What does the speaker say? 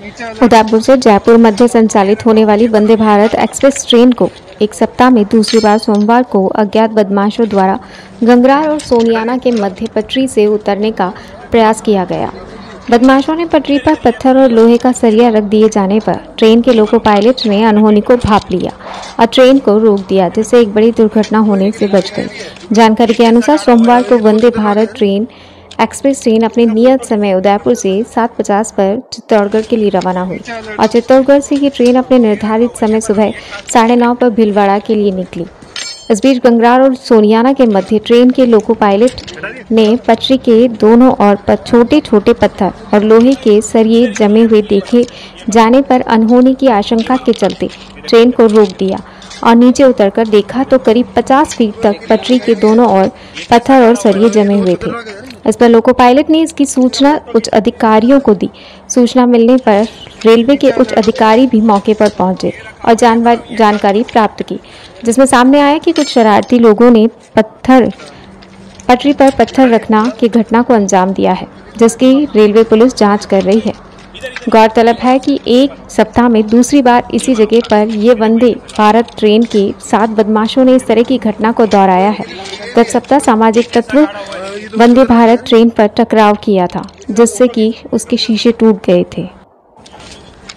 उदयपुर से जयपुर मध्य संचालित होने वाली वंदे भारत एक्सप्रेस ट्रेन को एक सप्ताह में दूसरी बार सोमवार को अज्ञात बदमाशों द्वारा गंगरार और सोनियाना के मध्य पटरी से उतरने का प्रयास किया गया। बदमाशों ने पटरी पर पत्थर और लोहे का सरिया रख दिए जाने पर ट्रेन के लोको पायलट ने अनहोनी को भांप लिया और ट्रेन को रोक दिया, जिससे एक बड़ी दुर्घटना होने से बच गई। जानकारी के अनुसार सोमवार को वंदे भारत एक्सप्रेस ट्रेन अपने नियत समय उदयपुर से 7:50 पर चित्तौड़गढ़ के लिए रवाना हुई और चित्तौड़गढ़ से ये ट्रेन अपने निर्धारित समय सुबह 9:30 पर भीलवाड़ा के लिए निकली। इस बीच गंगरार और सोनियाना के मध्य ट्रेन के लोको पायलट ने पटरी के दोनों ओर छोटे छोटे पत्थर और लोहे के सरिये जमे हुए देखे जाने पर अनहोनी की आशंका के चलते ट्रेन को रोक दिया और नीचे उतरकर देखा तो करीब 50 फीट तक पटरी के दोनों ओर पत्थर और सरिये जमे हुए थे। इस पर लोको पायलट ने इसकी सूचना उच्च अधिकारियों को दी। सूचना मिलने पर रेलवे के उच्च अधिकारी भी मौके पर पहुंचे और जानकारी प्राप्त की, जिसमें सामने आया कि कुछ शरारती लोगों ने पटरी पर पत्थर रखना की घटना को अंजाम दिया है, जिसकी रेलवे पुलिस जांच कर रही है। गौरतलब है कि एक सप्ताह में दूसरी बार इसी जगह पर ये वंदे भारत ट्रेन के 7 बदमाशों ने इस तरह की घटना को दोहराया है। गत सप्ताह सामाजिक तत्व वंदे भारत ट्रेन पर टकराव किया था, जिससे कि उसके शीशे टूट गए थे।